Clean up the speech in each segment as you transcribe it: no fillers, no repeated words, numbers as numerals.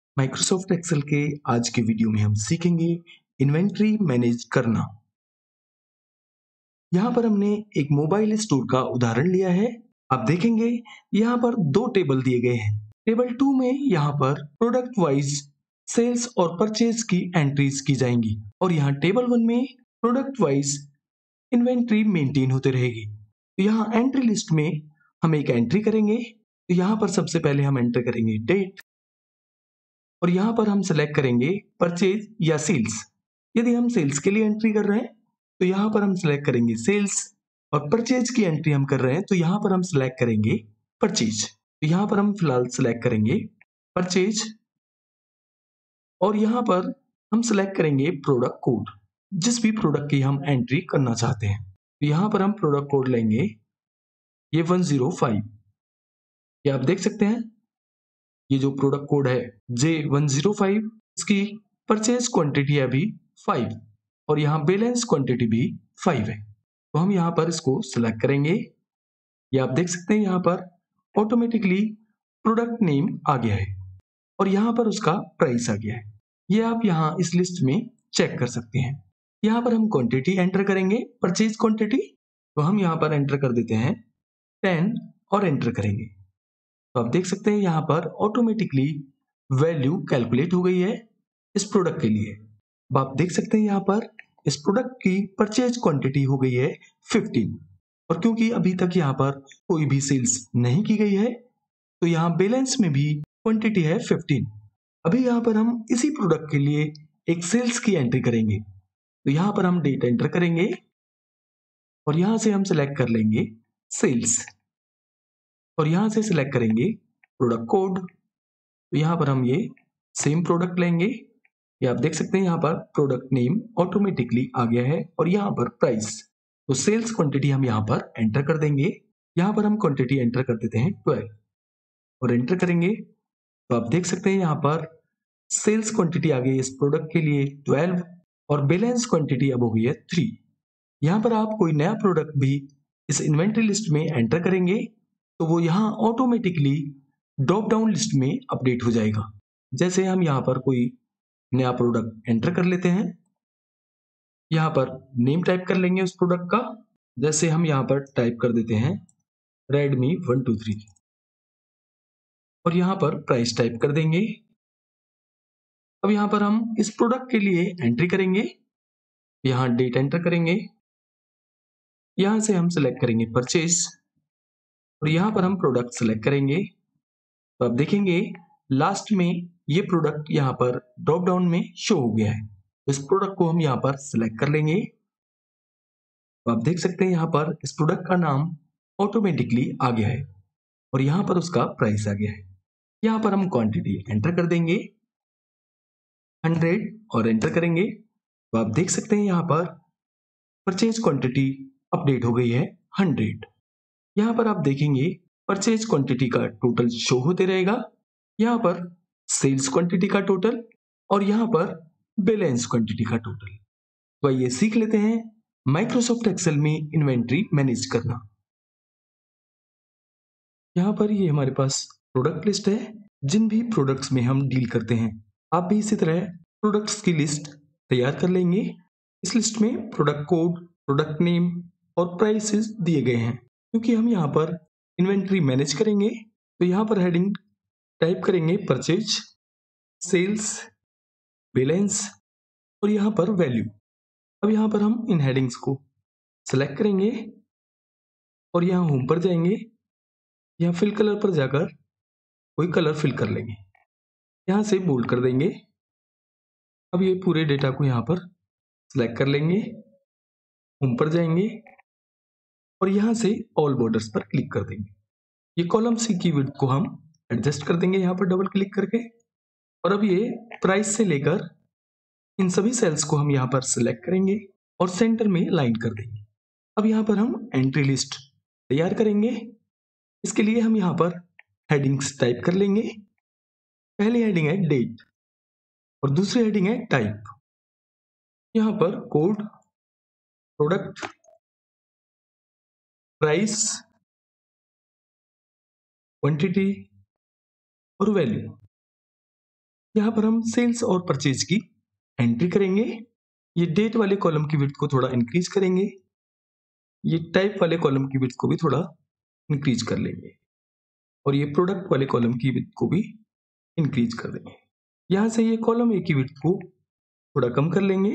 Microsoft Excel के आज के वीडियो में हम सीखेंगे इन्वेंट्री मैनेज करना। यहाँ पर हमने एक मोबाइल स्टोर का उदाहरण लिया है। आप देखेंगे यहाँ पर दो टेबल दिए गए हैं। टेबल 2 में यहाँ पर प्रोडक्ट वाइज सेल्स और परचेज की एंट्रीज की जाएंगी और यहाँ टेबल 1 में प्रोडक्ट वाइज इन्वेंट्री मेंटेन होते रहेगी। तो यहाँ एंट्री लिस्ट में हम एक एंट्री करेंगे। तो यहाँ पर सबसे पहले हम एंटर करेंगे डेट और यहाँ पर हम सेलेक्ट करेंगे परचेज या सेल्स। यदि हम सेल्स के लिए एंट्री कर रहे हैं तो यहाँ पर हम सेलेक्ट करेंगे सेल्स और परचेज की एंट्री हम कर रहे हैं तो यहाँ पर हम सेलेक्ट करेंगे परचेज। तो यहाँ पर हम फिलहाल सेलेक्ट करेंगे परचेज और यहाँ पर हम सेलेक्ट करेंगे प्रोडक्ट कोड, जिस भी प्रोडक्ट की हम एंट्री करना चाहते हैं। तो यहाँ पर हम प्रोडक्ट कोड लेंगे ये 105। ये आप देख सकते हैं ये जो प्रोडक्ट कोड है J105, इसकी परचेज क्वांटिटी है अभी 5 और यहाँ बैलेंस क्वांटिटी भी 5 है। तो हम यहाँ पर इसको सिलेक्ट करेंगे। ये आप देख सकते हैं यहाँ पर ऑटोमेटिकली प्रोडक्ट नेम आ गया है और यहाँ पर उसका प्राइस आ गया है। ये आप यहाँ इस लिस्ट में चेक कर सकते हैं। यहाँ पर हम क्वांटिटी एंटर करेंगे, परचेज क्वांटिटी। तो हम यहाँ पर एंटर कर देते हैं 10 और एंटर करेंगे। तो आप देख सकते हैं यहाँ पर ऑटोमेटिकली वैल्यू कैलकुलेट हो गई है इस प्रोडक्ट के लिए। अब आप देख सकते हैं यहाँ पर इस प्रोडक्ट की परचेज क्वांटिटी हो गई है 15 और क्योंकि अभी तक यहाँ पर कोई भी सेल्स नहीं की गई है तो यहाँ बैलेंस में भी क्वांटिटी है 15। अभी यहाँ पर हम इसी प्रोडक्ट के लिए एक सेल्स की एंट्री करेंगे। तो यहाँ पर हम डेट एंटर करेंगे और यहाँ से हम सेलेक्ट कर लेंगे सेल्स और यहाँ से सिलेक्ट करेंगे प्रोडक्ट कोड। तो यहाँ पर हम ये सेम प्रोडक्ट लेंगे। ये आप देख सकते हैं यहाँ पर प्रोडक्ट नेम ऑटोमेटिकली आ गया है और यहाँ पर प्राइस। तो सेल्स क्वांटिटी हम यहाँ पर एंटर कर देंगे। यहाँ पर हम क्वांटिटी एंटर कर देते हैं 12 और एंटर करेंगे। तो आप देख सकते हैं यहाँ पर सेल्स क्वांटिटी आ गई इस प्रोडक्ट के लिए 12 और बैलेंस क्वांटिटी अब हो गई है 3। यहाँ पर आप कोई नया प्रोडक्ट भी इस इन्वेंट्री लिस्ट में एंटर करेंगे तो वो यहाँ ऑटोमेटिकली ड्रॉप डाउन लिस्ट में अपडेट हो जाएगा। जैसे हम यहाँ पर कोई नया प्रोडक्ट एंटर कर लेते हैं, यहाँ पर नेम टाइप कर लेंगे उस प्रोडक्ट का। जैसे हम यहाँ पर टाइप कर देते हैं Redmi 123 और यहाँ पर प्राइस टाइप कर देंगे। अब यहाँ पर हम इस प्रोडक्ट के लिए एंट्री करेंगे, यहाँ डेट एंटर करेंगे, यहाँ से हम सेलेक्ट करेंगे परचेज और यहाँ पर हम प्रोडक्ट सेलेक्ट करेंगे। तो आप देखेंगे लास्ट में ये प्रोडक्ट यहाँ पर ड्रॉप डाउन में शो हो गया है। तो इस प्रोडक्ट को हम यहाँ पर सिलेक्ट कर लेंगे। तो आप देख सकते हैं यहाँ पर इस प्रोडक्ट का नाम ऑटोमेटिकली आ गया है और यहाँ पर उसका प्राइस आ गया है। यहाँ पर हम क्वांटिटी एंटर कर देंगे 100 और एंटर करेंगे। तो आप देख सकते हैं यहाँ पर परचेज क्वांटिटी अपडेट हो गई है 100। यहाँ पर आप देखेंगे परचेज क्वांटिटी का टोटल शो होते रहेगा, यहाँ पर सेल्स क्वांटिटी का टोटल और यहाँ पर बैलेंस क्वांटिटी का टोटल। तो आइए सीख लेते हैं माइक्रोसॉफ्ट एक्सेल में इन्वेंट्री मैनेज करना। यहाँ पर ये हमारे पास प्रोडक्ट लिस्ट है जिन भी प्रोडक्ट्स में हम डील करते हैं। आप भी इसी तरह प्रोडक्ट्स की लिस्ट तैयार कर लेंगे। इस लिस्ट में प्रोडक्ट कोड, प्रोडक्ट नेम और प्राइसेस दिए गए हैं। क्योंकि हम यहाँ पर इन्वेंट्री मैनेज करेंगे तो यहाँ पर हेडिंग टाइप करेंगे परचेज, सेल्स, बैलेंस और यहाँ पर वैल्यू। अब यहाँ पर हम इन हेडिंग्स को सेलेक्ट करेंगे और यहाँ होम पर जाएंगे, यहाँ फिल कलर पर जाकर कोई कलर फिल कर लेंगे, यहाँ से बोल्ड कर देंगे। अब ये पूरे डेटा को यहाँ पर सेलेक्ट कर लेंगे, होम पर जाएंगे और यहाँ से ऑल बॉर्डर्स पर क्लिक कर देंगे। ये कॉलम सी की विड्थ को हम एडजस्ट कर देंगे यहाँ पर डबल क्लिक करके और अब ये प्राइस से लेकर इन सभी सेल्स को हम यहाँ पर सिलेक्ट करेंगे और सेंटर में लाइन कर देंगे। अब यहाँ पर हम एंट्री लिस्ट तैयार करेंगे। इसके लिए हम यहाँ पर हेडिंग्स टाइप कर लेंगे। पहली हेडिंग है डेट और दूसरी हेडिंग है टाइप। यहाँ पर कोड, प्रोडक्ट, प्राइस, क्वांटिटी और वैल्यू। यहाँ पर हम सेल्स और परचेज की एंट्री करेंगे। ये डेट वाले कॉलम की विड्थ को थोड़ा इंक्रीज करेंगे। ये टाइप वाले कॉलम की विड्थ को भी थोड़ा इंक्रीज कर लेंगे और ये प्रोडक्ट वाले कॉलम की विड्थ को भी इंक्रीज कर देंगे। यहाँ से ये कॉलम ए की विड्थ को थोड़ा कम कर लेंगे।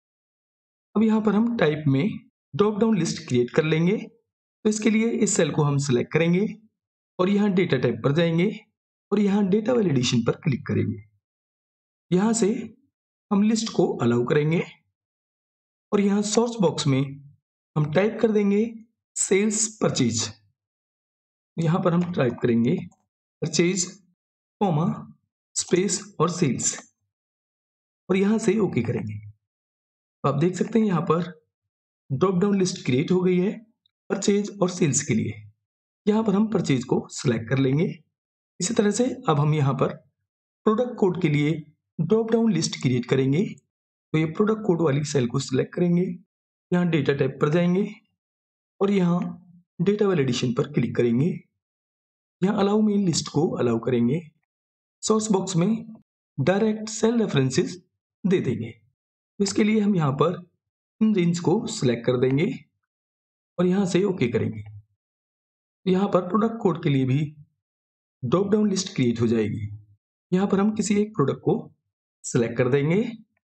अब यहाँ पर हम टाइप में ड्रॉप डाउन लिस्ट क्रिएट कर लेंगे। तो इसके लिए इस सेल को हम सिलेक्ट करेंगे और यहाँ डेटा टाइप पर जाएंगे और यहाँ डेटा वैलिडेशन पर क्लिक करेंगे। यहाँ से हम लिस्ट को अलाउ करेंगे और यहाँ सोर्स बॉक्स में हम टाइप कर देंगे सेल्स परचेज। यहाँ पर हम टाइप करेंगे परचेज कॉमा स्पेस और सेल्स और यहाँ से ओके करेंगे। आप देख सकते हैं यहाँ पर ड्रॉप डाउन लिस्ट क्रिएट हो गई है परचेज और सेल्स के लिए। यहाँ पर हम परचेज को सिलेक्ट कर लेंगे। इसी तरह से अब हम यहाँ पर प्रोडक्ट कोड के लिए ड्रॉप डाउन लिस्ट क्रिएट करेंगे। तो ये प्रोडक्ट कोड वाली सेल को सिलेक्ट करेंगे, यहाँ डेटा टाइप पर जाएंगे और यहाँ डेटा वैलिडेशन पर क्लिक करेंगे। यहाँ अलाउ में लिस्ट को अलाउ करेंगे। सोर्स बॉक्स में डायरेक्ट सेल रेफरेंसेस दे देंगे। तो इसके लिए हम यहाँ पर इन रेंज को सिलेक्ट कर देंगे और यहाँ से ओके करेंगे। यहाँ पर प्रोडक्ट कोड के लिए भी ड्रॉप डाउन लिस्ट क्रिएट हो जाएगी। यहाँ पर हम किसी एक प्रोडक्ट को सिलेक्ट कर देंगे।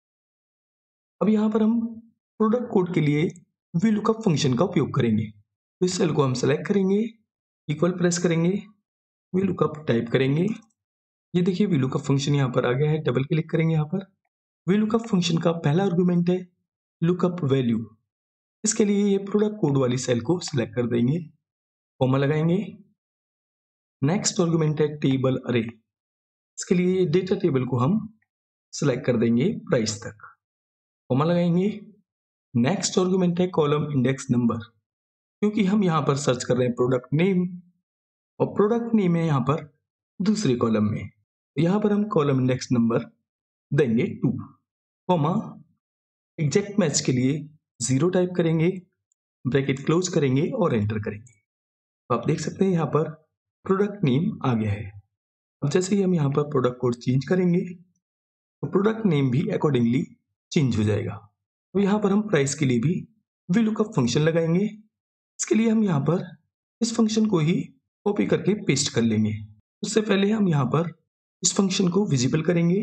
अब यहाँ पर हम प्रोडक्ट कोड के लिए VLOOKUP फंक्शन का उपयोग करेंगे। तो इस सेल को हम सिलेक्ट करेंगे, इक्वल प्रेस करेंगे, VLOOKUP टाइप करेंगे। ये देखिए VLOOKUP फंक्शन यहाँ पर आ गया है। डबल क्लिक करेंगे। यहाँ पर VLOOKUP फंक्शन का पहला आर्गुमेंट है लुकअप वैल्यू। इसके लिए ये प्रोडक्ट कोड वाली सेल को सिलेक्ट कर देंगे, कॉमा लगाएंगे। नेक्स्ट आर्गुमेंट है टेबल अरे। इसके लिए डेटा टेबल को हम सिलेक्ट कर देंगे प्राइस तक, कॉमा लगाएंगे। नेक्स्ट आर्गुमेंट है कॉलम इंडेक्स नंबर, क्योंकि हम यहाँ पर सर्च कर रहे हैं प्रोडक्ट नेम और प्रोडक्ट नेम है यहाँ पर दूसरे कॉलम में। यहाँ पर हम कॉलम इंडेक्स नंबर देंगे 2, कॉमा एग्जैक्ट मैच के लिए 0 टाइप करेंगे, ब्रैकेट क्लोज करेंगे और एंटर करेंगे। तो आप देख सकते हैं यहाँ पर प्रोडक्ट नेम आ गया है। अब जैसे ही हम यहाँ पर प्रोडक्ट कोड चेंज करेंगे तो प्रोडक्ट नेम भी अकॉर्डिंगली चेंज हो जाएगा। तो यहाँ पर हम प्राइस के लिए भी VLOOKUP फंक्शन लगाएंगे। इसके लिए हम यहाँ पर इस फंक्शन को ही कॉपी करके पेस्ट कर लेंगे। उससे पहले हम यहाँ पर इस फंक्शन को विजिबल करेंगे,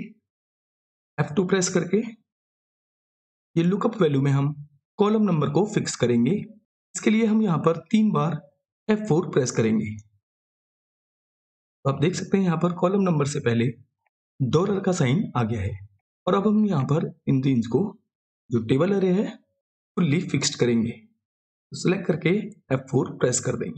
F2 प्रेस करके। ये लुकअप वैल्यू में हम कॉलम नंबर को फिक्स करेंगे। इसके लिए हम यहाँ पर 3 बार F4 प्रेस करेंगे। तो आप देख सकते हैं यहाँ पर कॉलम नंबर से पहले डॉलर का साइन आ गया है। और अब हम यहाँ पर इन रेंज को जो टेबल अरे है फुल्ली फिक्स्ड करेंगे। तो सिलेक्ट करके F4 प्रेस कर देंगे,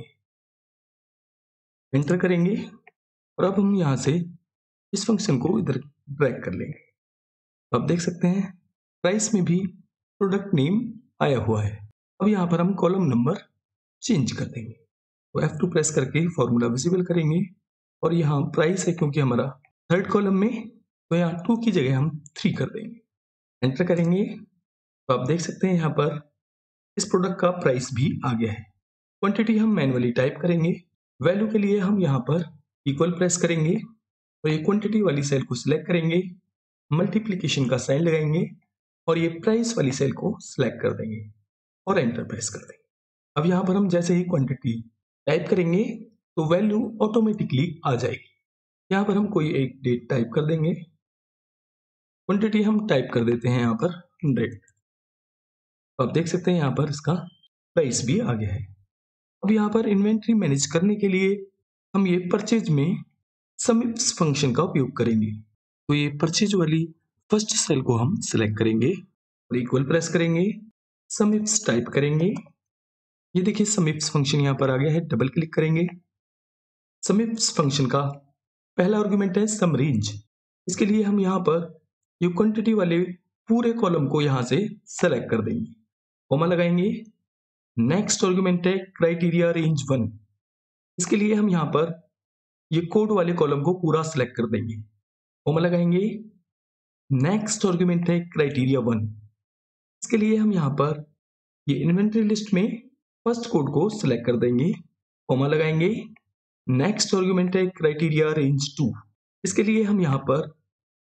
एंटर करेंगे और अब हम यहाँ से इस फंक्शन को इधर ड्रैग कर लेंगे। तो आप देख सकते हैं प्राइस में भी प्रोडक्ट नेम आया हुआ है। अब यहाँ पर हम कॉलम नंबर चेंज कर देंगे। तो F2 प्रेस करके फॉर्मूला विजिबल करेंगे और यहाँ प्राइस है क्योंकि हमारा थर्ड कॉलम में, तो यहाँ 2 की जगह हम 3 कर देंगे, एंटर करेंगे। तो आप देख सकते हैं यहाँ पर इस प्रोडक्ट का प्राइस भी आ गया है। क्वांटिटी हम मैनुअली टाइप करेंगे। वैल्यू के लिए हम यहाँ पर इक्वल प्रेस करेंगे और ये क्वांटिटी वाली सेल को सिलेक्ट करेंगे, मल्टीप्लिकेशन का साइन लगाएंगे और ये प्राइस वाली सेल को सिलेक्ट कर देंगे और एंटर प्रेस कर देंगे। अब यहाँ पर हम जैसे ही क्वांटिटी टाइप करेंगे तो वैल्यू ऑटोमेटिकली आ जाएगी। यहाँ पर हम कोई एक डेट टाइप कर देंगे। क्वांटिटी हम टाइप कर देते हैं यहाँ पर 100। आप देख सकते हैं यहाँ पर इसका प्राइस भी आ गया है। अब यहाँ पर इन्वेंट्री मैनेज करने के लिए हम ये परचेज में समिप्स फंक्शन का उपयोग करेंगे। तो ये परचेज वाली फर्स्ट सेल को हम सिलेक्ट करेंगे और इक्वल प्रेस करेंगे, समिप्स टाइप करेंगे। ये देखिए समिप्स फंक्शन यहाँ पर आ गया है, डबल क्लिक करेंगे। समिप्स फंक्शन का पहला आर्गुमेंट है सम रेंज। इसके लिए हम यहाँ पर ये क्वांटिटी वाले पूरे कॉलम को यहाँ से सेलेक्ट कर देंगे, कॉमा लगाएंगे। नेक्स्ट आर्गुमेंट है क्राइटेरिया रेंज 1। इसके लिए हम यहाँ पर ये कोड वाले कॉलम को पूरा सिलेक्ट कर देंगे, कॉमा लगाएंगे। नेक्स्ट आर्गुमेंट है क्राइटेरिया 1। इसके लिए हम यहाँ पर ये इन्वेंटरी लिस्ट में फर्स्ट कोड को सिलेक्ट कर देंगे, कॉमा लगाएंगे। नेक्स्ट आर्गुमेंट है क्राइटेरिया रेंज 2। इसके लिए हम यहाँ पर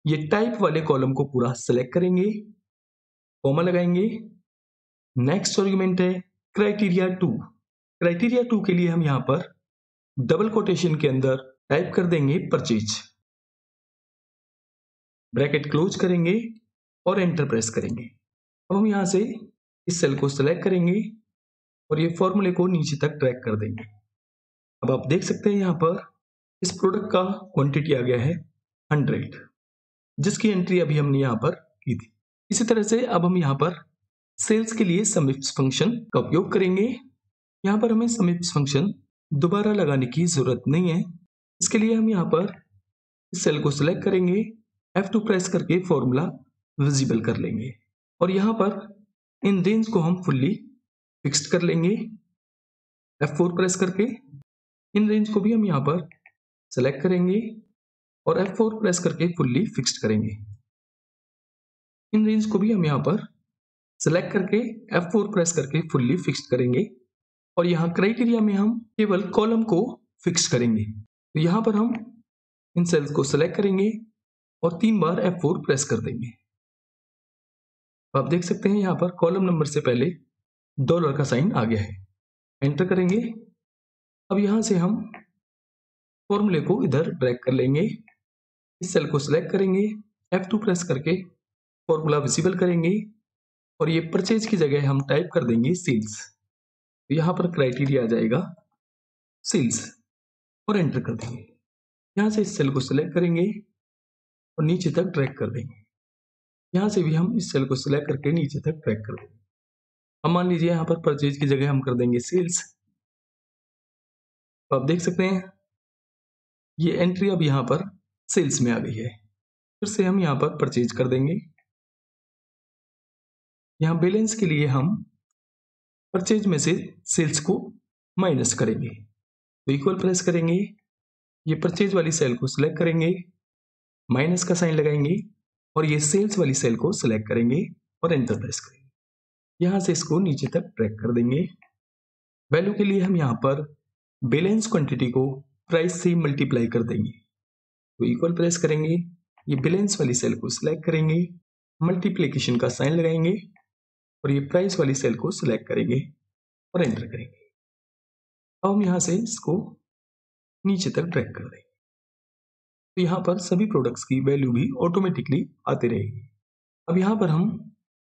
ये टाइप वाले कॉलम को पूरा सेलेक्ट करेंगे, कॉमा लगाएंगे। नेक्स्ट आर्गुमेंट है क्राइटेरिया 2। क्राइटेरिया 2 के लिए हम यहाँ पर डबल कोटेशन के अंदर टाइप कर देंगे परचेज, ब्रैकेट क्लोज करेंगे और एंटर प्रेस करेंगे। अब हम यहाँ से इस सेल को सिलेक्ट करेंगे और ये फॉर्मूले को नीचे तक ड्रैग कर देंगे। अब आप देख सकते हैं यहाँ पर इस प्रोडक्ट का क्वांटिटी आ गया है 100, जिसकी एंट्री अभी हमने यहाँ पर की थी। इसी तरह से अब हम यहाँ पर सेल्स के लिए सम इफ्स फंक्शन का उपयोग करेंगे। यहाँ पर हमें सम इफ्स फंक्शन दोबारा लगाने की जरूरत नहीं है। इसके लिए हम यहाँ पर इस सेल को सिलेक्ट करेंगे, F2 प्रेस करके फॉर्मूला विजिबल कर लेंगे और यहाँ पर इन रेंज को हम फुल्ली फिक्स्ड कर लेंगे। F4 प्रेस करके इन रेंज को भी हम यहाँ पर सेलेक्ट करेंगे और F4 प्रेस करके फुल्ली फिक्स्ड करेंगे। इन रेंज को भी हम यहाँ पर सेलेक्ट करके F4 प्रेस करके फुल्ली फिक्स्ड करेंगे और यहाँ क्राइटेरिया में हम केवल कॉलम को फिक्स करेंगे। तो यहाँ पर हम इन सेल्स को सेलेक्ट करेंगे और 3 बार F4 प्रेस कर देंगे। आप देख सकते हैं यहाँ पर कॉलम नंबर से पहले डॉलर का साइन आ गया है। एंटर करेंगे। अब यहाँ से हम फॉर्मूले को इधर ड्रैग कर लेंगे, इस सेल को सिलेक्ट करेंगे, F2 प्रेस करके फॉर्मूला विजिबल करेंगे और ये परचेज की जगह हम टाइप कर देंगे सेल्स। तो यहाँ पर क्राइटेरिया आ जाएगा सेल्स और एंटर कर देंगे। यहाँ से इस सेल को सिलेक्ट करेंगे और नीचे तक ड्रैग कर देंगे। यहाँ से भी हम इस सेल को सिलेक्ट करके नीचे तक ड्रैग कर देंगे। अब मान लीजिए यहाँ पर परचेज की जगह हम कर देंगे सेल्स। तो आप देख सकते हैं ये एंट्री अब यहाँ पर सेल्स में आ गई है। फिर से हम यहाँ पर परचेज कर देंगे। यहाँ बैलेंस के लिए हम परचेज में से सेल्स को माइनस करेंगे, तो इक्वल प्रेस करेंगे, ये परचेज वाली सेल को सिलेक्ट करेंगे, माइनस का साइन लगाएंगे और ये सेल्स वाली सेल को सिलेक्ट करेंगे और एंटर प्रेस करेंगे। यहाँ से इसको नीचे तक ड्रैग कर देंगे। वैल्यू के लिए हम यहाँ पर बैलेंस क्वांटिटी को प्राइस से मल्टीप्लाई कर देंगे, तो इक्वल प्रेस करेंगे, ये बैलेंस वाली सेल को सिलेक्ट करेंगे, मल्टीप्लिकेशन का साइन लगाएंगे और ये प्राइस वाली सेल को सिलेक्ट करेंगे और एंटर करेंगे। अब हम यहाँ से इसको नीचे तक ड्रैग कर देंगे, तो यहाँ पर सभी प्रोडक्ट्स की वैल्यू भी ऑटोमेटिकली आती रहेगी। अब यहाँ पर हम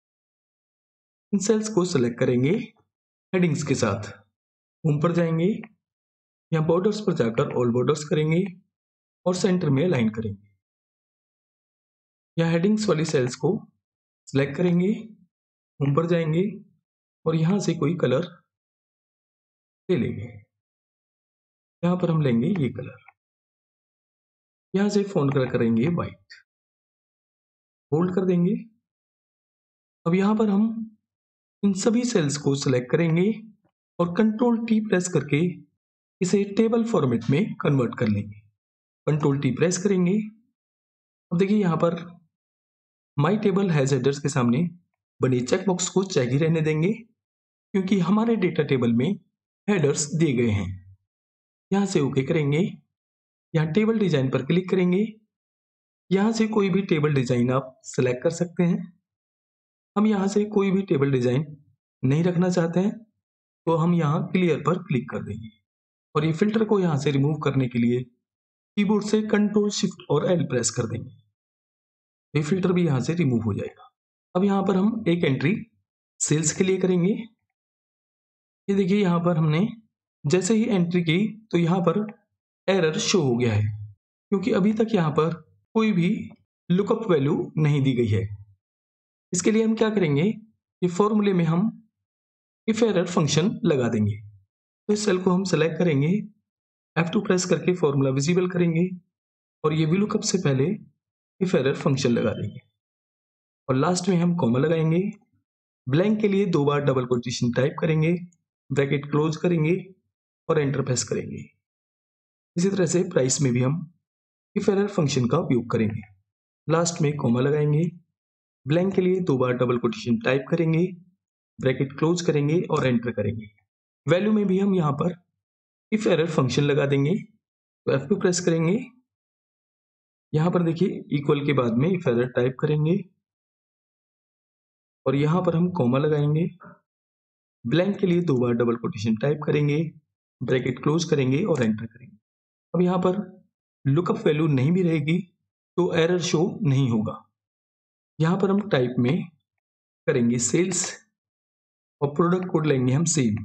इन सेल्स को सिलेक्ट करेंगे हेडिंग्स के साथ, होम पर जाएंगे, यहाँ बॉर्डर्स पर जाकर ऑल बॉर्डर्स करेंगे और सेंटर में अलाइन करेंगे। यहाँ हेडिंग्स वाली सेल्स को सिलेक्ट करेंगे, होम पर जाएंगे और यहाँ से कोई कलर ले लेंगे। यहाँ पर हम लेंगे ये कलर, यहाँ से फोन कलर करेंगे व्हाइट, होल्ड कर देंगे। अब यहाँ पर हम इन सभी सेल्स को सिलेक्ट करेंगे और कंट्रोल टी प्रेस करके इसे टेबल फॉर्मेट में कन्वर्ट कर लेंगे। कंट्रोल टी प्रेस करेंगे। अब देखिए यहाँ पर माई टेबल हैज हेडर्स के सामने बने चेक बॉक्स को चेक ही रहने देंगे, क्योंकि हमारे डेटा टेबल में हेडर्स दिए गए हैं। यहाँ से ओके करेंगे, यहाँ टेबल डिजाइन पर क्लिक करेंगे, यहाँ से कोई भी टेबल डिजाइन आप सेलेक्ट कर सकते हैं। हम यहाँ से कोई भी टेबल डिजाइन नहीं रखना चाहते हैं तो हम यहाँ क्लियर पर क्लिक कर देंगे और ये फिल्टर को यहाँ से रिमूव करने के लिए कीबोर्ड से कंट्रोल शिफ्ट और एल प्रेस कर देंगे। ये फिल्टर भी यहाँ से रिमूव हो जाएगा। अब यहाँ पर हम एक एंट्री सेल्स के लिए करेंगे। ये देखिए यहाँ पर हमने जैसे ही एंट्री की तो यहाँ पर एरर शो हो गया है, क्योंकि अभी तक यहाँ पर कोई भी लुकअप वैल्यू नहीं दी गई है। इसके लिए हम क्या करेंगे, ये फॉर्मूले में हम इफ एरर फंक्शन लगा देंगे। तो इस सेल को हम सेलेक्ट करेंगे, F2 प्रेस करके फॉर्मूला विजिबल करेंगे और ये VLOOKUP से पहले इफ एरर फंक्शन लगा देंगे और लास्ट में हम कॉमा लगाएंगे। ब्लैंक के लिए 2 बार डबल कोटेशन टाइप करेंगे, ब्रैकेट क्लोज करेंगे और एंटर प्रेस करेंगे। इसी तरह से प्राइस में भी हम इफ एरर फंक्शन का उपयोग करेंगे। लास्ट में कॉमा लगाएंगे, ब्लैंक के लिए 2 बार डबल कोटेशन टाइप करेंगे, ब्रैकेट क्लोज करेंगे और एंटर करेंगे। वैल्यू में भी हम यहाँ पर इफ एरर फंक्शन लगा देंगे, तो F2 प्रेस करेंगे, यहाँ पर देखिए इक्वल के बाद में इफ एरर टाइप करेंगे और यहाँ पर हम कॉमा लगाएंगे। ब्लैंक के लिए 2 बार डबल कोटेशन टाइप करेंगे, ब्रैकेट क्लोज करेंगे और एंटर करेंगे। अब यहाँ पर लुकअप वैल्यू नहीं भी रहेगी तो एरर शो नहीं होगा। यहाँ पर हम टाइप में करेंगे सेल्स और प्रोडक्ट कोड लेंगे हम सेम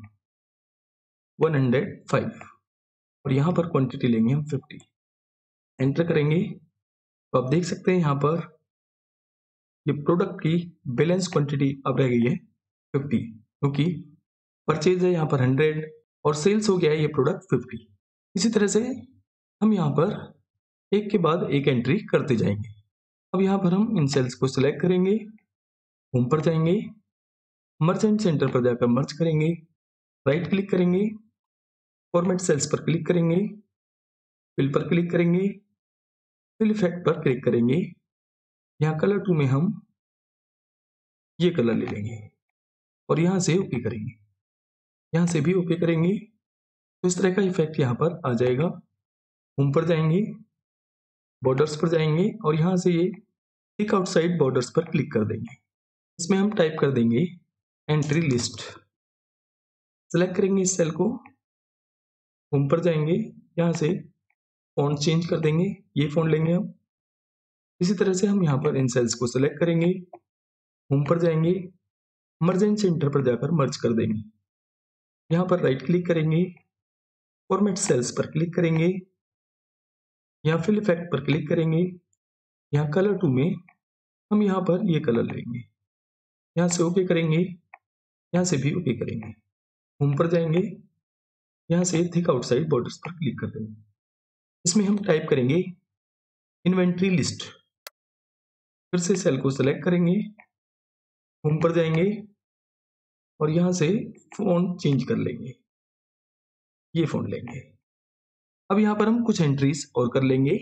105 और यहाँ पर क्वांटिटी लेंगे हम 50। एंटर करेंगे तो आप देख सकते हैं यहाँ पर ये प्रोडक्ट की बैलेंस क्वांटिटी अब रह गई है 50, क्योंकि परचेज है यहाँ पर 100 और सेल्स हो गया है ये प्रोडक्ट 50। इसी तरह से हम यहाँ पर एक के बाद एक एंट्री करते जाएंगे। अब यहाँ पर हम इन सेल्स को सिलेक्ट करेंगे, होम पर जाएंगे, मर्चेंट सेंटर पर जाकर मर्ज करेंगे, राइट क्लिक करेंगे, फॉर्मेट सेल्स पर क्लिक करेंगे, फिल पर क्लिक करेंगे, फिल इफेक्ट पर क्लिक करेंगे। यहाँ कलर 2 में हम ये कलर ले लेंगे और यहाँ से ओके करेंगे, यहाँ से भी ओके करेंगे तो इस तरह का इफेक्ट यहाँ पर आ जाएगा। होम पर जाएंगे, बॉर्डर्स पर जाएंगे और यहाँ से ये टिक आउटसाइड बॉर्डर्स पर क्लिक कर देंगे। इसमें हम टाइप कर देंगे एंट्री लिस्ट। सेलेक्ट करेंगे इस सेल को, होम पर जाएंगे, यहाँ से फॉन्ट चेंज कर देंगे, ये फॉन्ट लेंगे हम। इसी तरह से हम यहाँ पर इन सेल्स को सिलेक्ट करेंगे, होम पर जाएंगे, मर्ज एंड सेंटर पर जाकर मर्ज कर देंगे। यहाँ पर राइट क्लिक करेंगे, फॉर्मेट सेल्स पर क्लिक करेंगे, यहाँ फिल इफेक्ट पर क्लिक करेंगे। यहाँ कलर 2 में हम यहाँ पर ये कलर लेंगे, यहाँ से ओके करेंगे, यहाँ से भी ओके करेंगे। होम पर जाएंगे, यहाँ से थिक आउटसाइड बॉर्डर्स पर क्लिक कर देंगे। इसमें हम टाइप करेंगे इन्वेंट्री लिस्ट। फिर से सेल को सिलेक्ट करेंगे, होम पर जाएंगे और यहाँ से फॉन्ट चेंज कर लेंगे, ये फॉन्ट लेंगे। अब यहाँ पर हम कुछ एंट्रीज और कर लेंगे।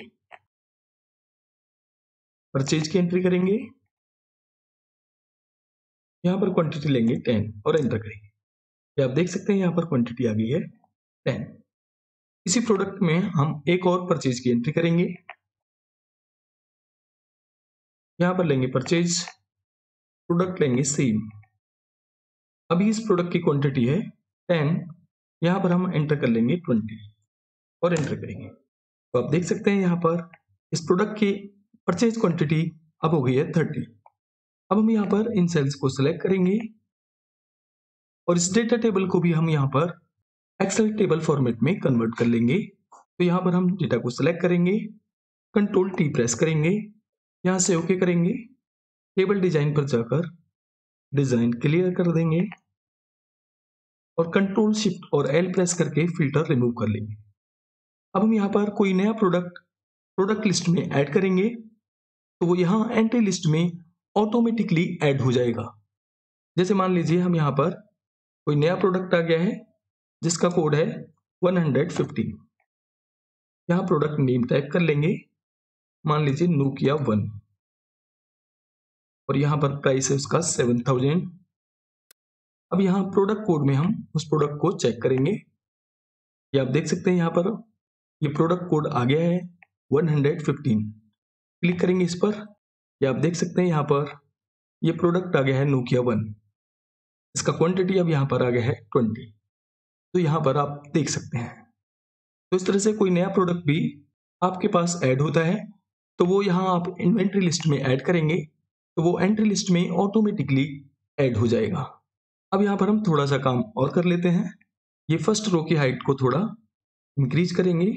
परचेज की एंट्री करेंगे, यहाँ पर क्वांटिटी लेंगे 10 और एंटर करेंगे। ये आप देख सकते हैं यहाँ पर क्वांटिटी आ गई है 10। इसी प्रोडक्ट में हम एक और परचेज की एंट्री करेंगे। यहाँ पर लेंगे परचेज, प्रोडक्ट लेंगे सेम। अभी इस प्रोडक्ट की क्वांटिटी है 10, यहाँ पर हम एंटर कर लेंगे 20 और एंटर करेंगे। तो आप देख सकते हैं यहाँ पर इस प्रोडक्ट की परचेज क्वांटिटी अब हो गई है 30। अब हम यहाँ पर इन सेल्स को सिलेक्ट करेंगे और इस डेटा टेबल को भी हम यहाँ पर एक्सेल टेबल फॉर्मेट में कन्वर्ट कर लेंगे। तो यहाँ पर हम डेटा को सिलेक्ट करेंगे, कंट्रोल टी प्रेस करेंगे, यहाँ से ओके करेंगे, टेबल डिजाइन पर जाकर डिजाइन क्लियर कर देंगे और कंट्रोल शिफ्ट और एल प्रेस करके फिल्टर रिमूव कर लेंगे। अब हम यहाँ पर कोई नया प्रोडक्ट लिस्ट में ऐड करेंगे तो वो यहाँ एंट्री लिस्ट में ऑटोमेटिकली ऐड हो जाएगा। जैसे मान लीजिए हम यहाँ पर कोई नया प्रोडक्ट आ गया है जिसका कोड है 115। यहाँ प्रोडक्ट नेम टाइप कर लेंगे, मान लीजिए नोकिया 1 और यहाँ पर प्राइस है उसका 7000। अब यहाँ प्रोडक्ट कोड में हम उस प्रोडक्ट को चेक करेंगे। ये आप देख सकते हैं यहाँ पर ये प्रोडक्ट कोड आ गया है 115। क्लिक करेंगे इस पर, ये आप देख सकते हैं यहाँ पर ये प्रोडक्ट आ गया है नोकिया 1। इसका क्वांटिटी अब यहाँ पर आ गया है 20। तो यहाँ पर आप देख सकते हैं। तो इस तरह से कोई नया प्रोडक्ट भी आपके पास ऐड होता है तो वो यहाँ आप इन्वेंट्री लिस्ट में ऐड करेंगे तो वो एंट्री लिस्ट में ऑटोमेटिकली ऐड हो जाएगा। अब यहाँ पर हम थोड़ा सा काम और कर लेते हैं। ये फर्स्ट रो की हाइट को थोड़ा इंक्रीज करेंगे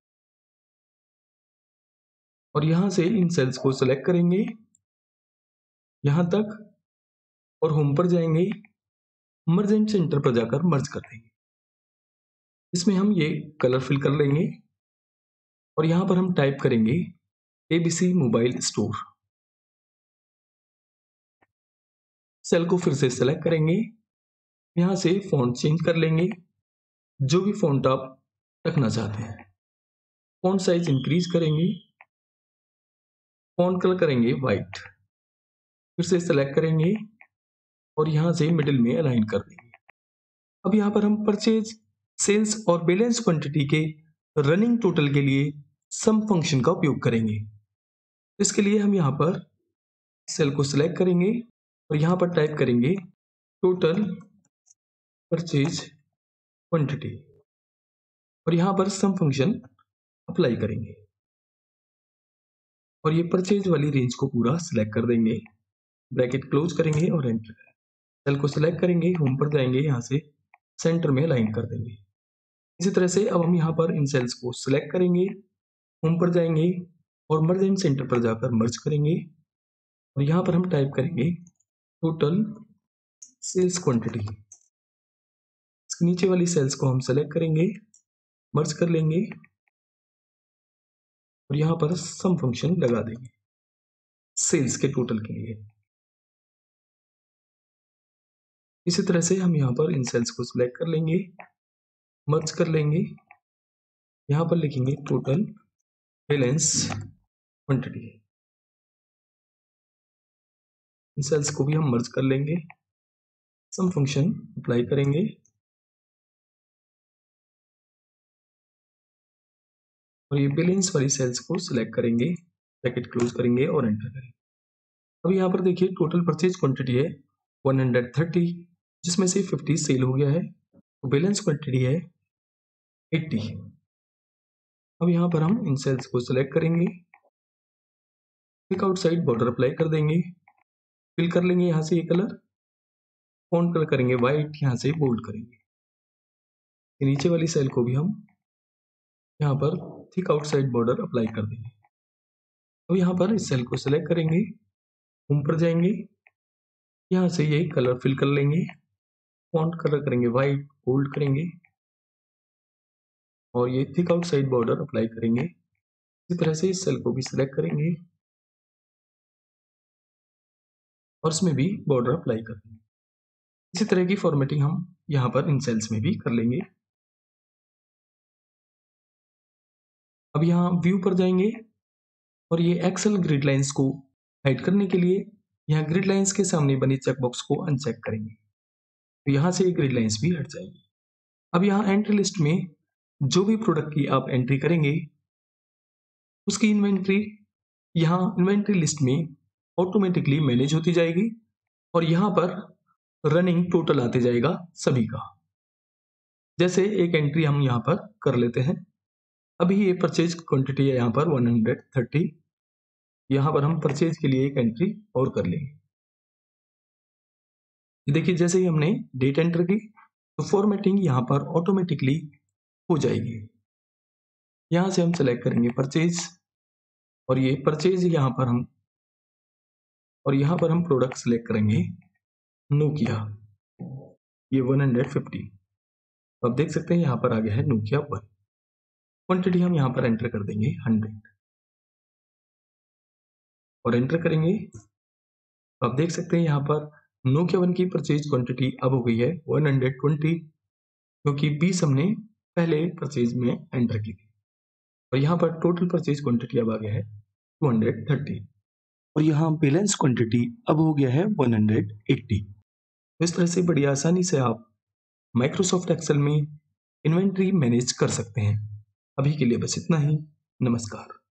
और यहाँ से इन सेल्स को सिलेक्ट करेंगे यहाँ तक और होम पर जाएंगे, मर्ज एंड सेंटर पर जाकर मर्ज कर देंगे। इसमें हम ये कलर फिल कर लेंगे और यहाँ पर हम टाइप करेंगे एबीसी मोबाइल स्टोर। सेल को फिर से सेलेक्ट करेंगे, यहाँ से फॉन्ट चेंज कर लेंगे, जो भी फॉन्ट आप रखना चाहते हैं। फॉन्ट साइज इंक्रीज करेंगे, फॉन्ट कलर करेंगे वाइट, फिर से सेलेक्ट करेंगे और यहाँ से मिडिल में अलाइन कर देंगे। अब यहाँ पर हम परचेज, सेल्स और बैलेंस क्वांटिटी के रनिंग टोटल के लिए सम फंक्शन का उपयोग करेंगे। इसके लिए हम यहाँ पर सेल को सिलेक्ट करेंगे और यहाँ पर टाइप करेंगे टोटल परचेज क्वांटिटी और यहाँ पर सम फंक्शन अप्लाई करेंगे और ये परचेज वाली रेंज को पूरा सिलेक्ट कर देंगे, ब्रैकेट क्लोज करेंगे और एंटर करेंगे। सेल को सिलेक्ट करेंगे, होम पर जाएंगे, यहाँ से सेंटर में अलाइन कर देंगे। इसी तरह से अब हम यहाँ पर इन सेल्स को सिलेक्ट करेंगे, होम पर जाएंगे और मर्ज एंड सेंटर पर जाकर मर्ज करेंगे और यहाँ पर हम टाइप करेंगे टोटल सेल्स क्वांटिटी। इसके नीचे वाली सेल्स को हम सेलेक्ट करेंगे, मर्ज कर लेंगे और यहाँ पर सम फंक्शन लगा देंगे सेल्स के टोटल के लिए। इसी तरह से हम यहाँ पर इन सेल्स को सिलेक्ट कर लेंगे, मर्ज कर लेंगे, यहाँ पर लिखेंगे टोटल बैलेंस क्वांटिटी। इन सेल्स को भी हम मर्ज कर लेंगे, सम फंक्शन अप्लाई करेंगे और ये बैलेंस वाली सेल्स को सिलेक्ट करेंगे, ब्रैकेट क्लोज करेंगे और एंटर करेंगे। अब यहाँ पर देखिए टोटल परचेज क्वांटिटी है 130, जिसमें से 50 सेल हो गया है, तो बैलेंस क्वांटिटी है 80। अब यहाँ पर हम इन सेल्स को सिलेक्ट करेंगे, क्लिक आउटसाइड बॉर्डर अप्लाई कर देंगे, फिल कर लेंगे यहाँ से ये कलर, फॉन्ट कलर करेंगे व्हाइट, यहाँ से बोल्ड करेंगे। नीचे वाली सेल को भी हम यहाँ पर थिक आउटसाइड बॉर्डर अप्लाई कर देंगे। अब यहाँ पर इस सेल को सिलेक्ट करेंगे, होम पर जाएंगे, यहाँ से ये कलर फिल कर लेंगे, फॉन्ट कलर करेंगे व्हाइट, बोल्ड करेंगे और ये थिक आउटसाइड बॉर्डर अप्लाई करेंगे। इसी तरह से इस सेल को भी सिलेक्ट करेंगे और इसमें भी बॉर्डर अप्लाई कर देंगे। इसी तरह की फॉर्मेटिंग हम यहाँ पर इन सेल्स में भी कर लेंगे। अब यहाँ व्यू पर जाएंगे और ये एक्सेल ग्रिड लाइंस को हाइड करने के लिए यहाँ ग्रिड लाइंस के सामने बनी चेकबॉक्स को अनचेक करेंगे, तो यहाँ से ये ग्रिड लाइंस भी हट जाएंगी। अब यहाँ एंट्री लिस्ट में जो भी प्रोडक्ट की आप एंट्री करेंगे उसकी इन्वेंट्री यहाँ इन्वेंट्री लिस्ट में ऑटोमेटिकली मैनेज होती जाएगी और यहाँ पर रनिंग टोटल आते जाएगा सभी का। जैसे एक एंट्री हम यहाँ पर कर लेते हैं, अभी ये परचेज क्वांटिटी है यहाँ पर 130, यहाँ पर हम परचेज के लिए एक एंट्री और कर लेंगे। देखिए जैसे ही हमने डेट एंटर की तो फॉर्मेटिंग यहाँ पर ऑटोमेटिकली हो जाएगी। यहाँ से हम सेलेक्ट करेंगे परचेज और ये परचेज यहाँ पर हम प्रोडक्ट सेलेक्ट करेंगे नोकिया, ये 150। तो आप देख सकते हैं यहाँ पर आ गया है नोकिया 1। क्वांटिटी हम यहाँ पर एंटर कर देंगे 100 और एंटर करेंगे। तो आप देख सकते हैं यहाँ पर नोकिया 1 की परचेज क्वांटिटी अब हो गई है 120, क्योंकि 20 हमने पहले परचेज में एंटर की थी और यहाँ पर टोटल परचेज क्वांटिटी अब आ गया है 230 और यहाँ बैलेंस क्वांटिटी अब हो गया है 180। इस तरह से बड़ी आसानी से आप माइक्रोसॉफ्ट एक्सेल में इन्वेंट्री मैनेज कर सकते हैं। अभी के लिए बस इतना ही। नमस्कार।